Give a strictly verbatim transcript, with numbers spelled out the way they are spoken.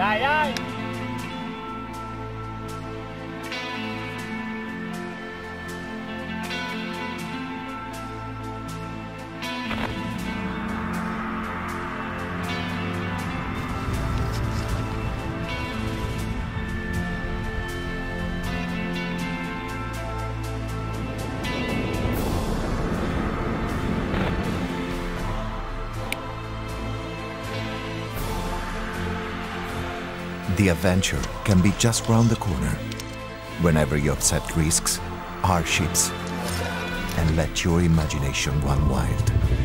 Trời ơi. The adventure can be just round the corner. Whenever you accept risks, hardships, and let your imagination run wild.